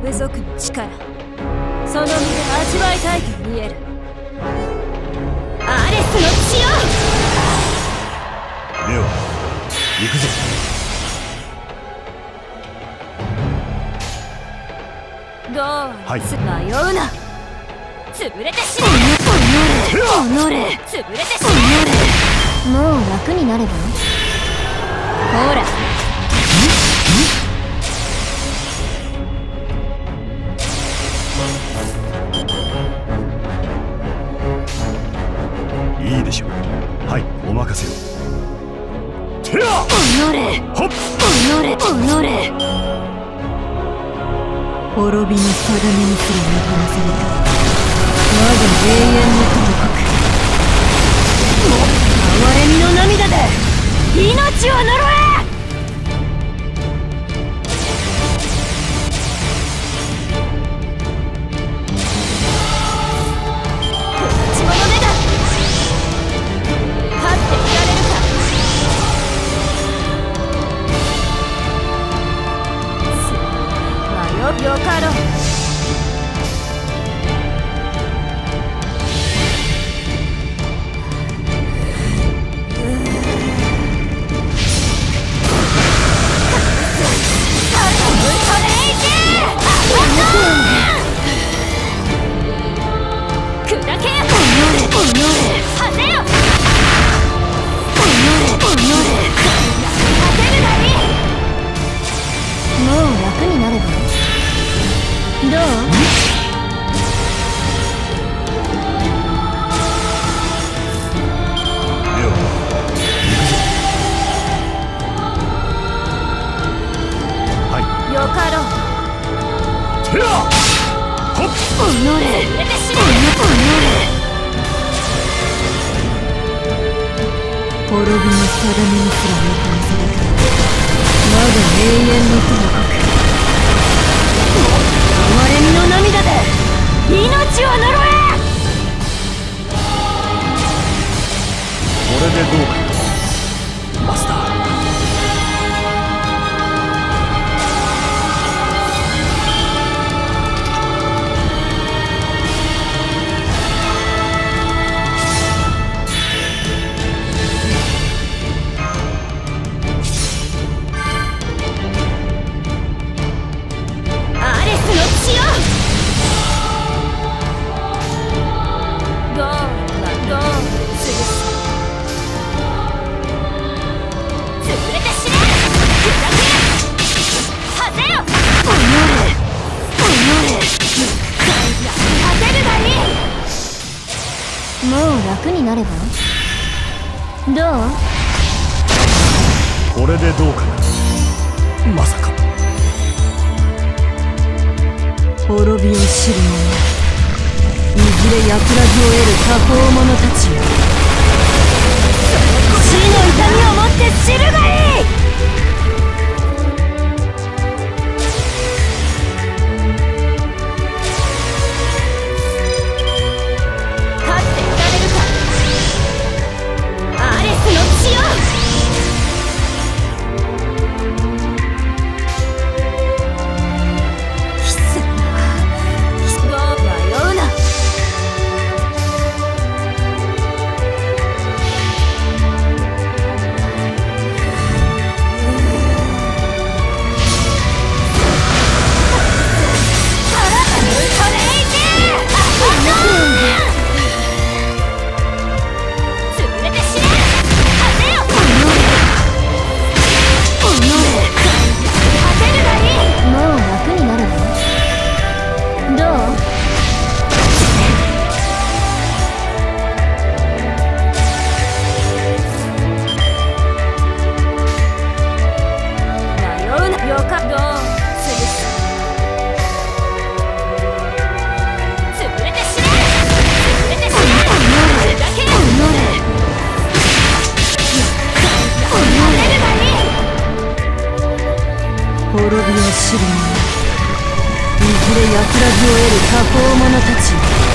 種族の力、その身で味わいたいと見える。アレスの血を。 では行くぞ。 どう、 はい、 迷うな。潰れてしまう。おのれ、潰れてしまう。もう楽になれば。ほら。 いいでしょう。はい、お任せを。 おのれ、 ほっ、 おのれ、おのれ。滅びの定めにすら見放された。我が永遠の友国。哀れみの涙で命を呪え。よかろう。滅びの定めにすら見放された。我が永遠の友国。哀れみの涙で命を呪え。 これでどうか、マスター。もう楽になれば。どう？ これでどうかな。まさか。 滅びを知る者、いずれ安らぎを得る多宝者たちよ。死の痛みをもって知るがいい。滅びを知る者、いずれ安らぎを得る多宝者たち。